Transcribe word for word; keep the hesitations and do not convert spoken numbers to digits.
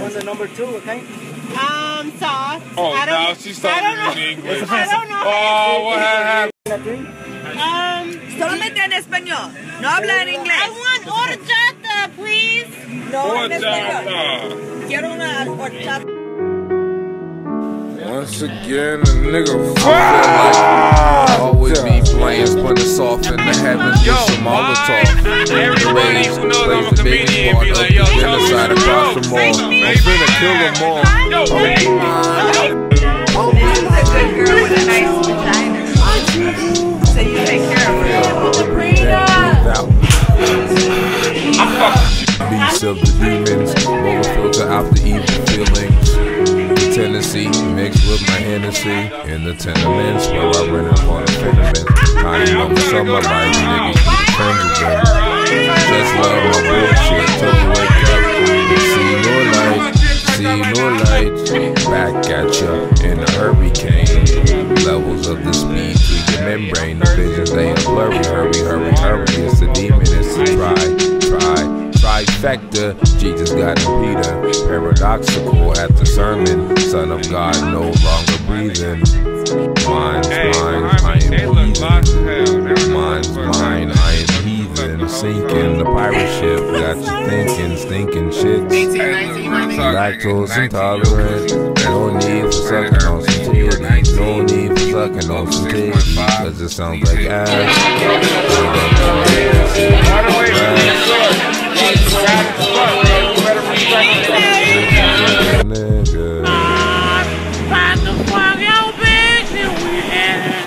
want the number two, okay? Um, sauce. Oh, I now don't, she's I don't talking know. in English. I don't know. Oh, what happened? Um, Solamente en español. No habla en inglés. I want horchata, please. No, en Horchata. español. Quiero una horchata. Once again, a nigga like always be playing, spun the soft in the heavens with some Molotov. Everybody who knows I'm a comedian be like, yo, tell me side across the mall. I'm finna kill them all. Yo, baby. This is a good girl with a nice vagina. So you take care of her. I'm fucking Beats of the demons, roll a filter out the evil feelings. Tennessee, mixed with my Hennessy. In the tenements where I rent upon a tenement. Tiny mama summer life, nigga, you friends with them. Just love my bullshit till you wake up and see no light, see no light. Back at ya in a hurricane. Levels of the speed through your membrane. The visions they are blurry. Hurry, hurry, hurry. It's the demon, it's the try, try. Trifecta, Jesus got him Peter. Paradoxical at the sermon. Son of God no longer breathing. Mine's mine, I am heathen. Mine's mine, I am heathen. Sinking the pirate ship, got you thinking, stinking shit. Lactose intolerant. No need for sucking on some titties. No need for sucking on some titties. Cause it sounds like ass. All the way to New York.